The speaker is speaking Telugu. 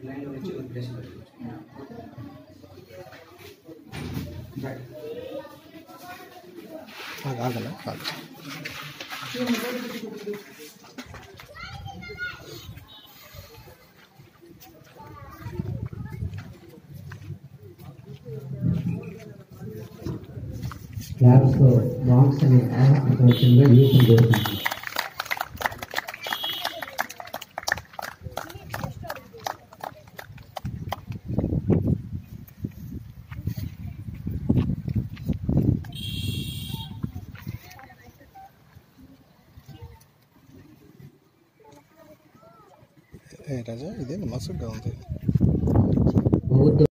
లైన్లో వచ్చి ఒక ప్లేస్ పెట్టుకోవచ్చు. ఆగలే కాదు. క్లాబ్స్లో బాక్స్ అనే ఆలోచనగా యూస్ జరుగుతుంది. రాజా ఇదే మస్తుగా ఉంది.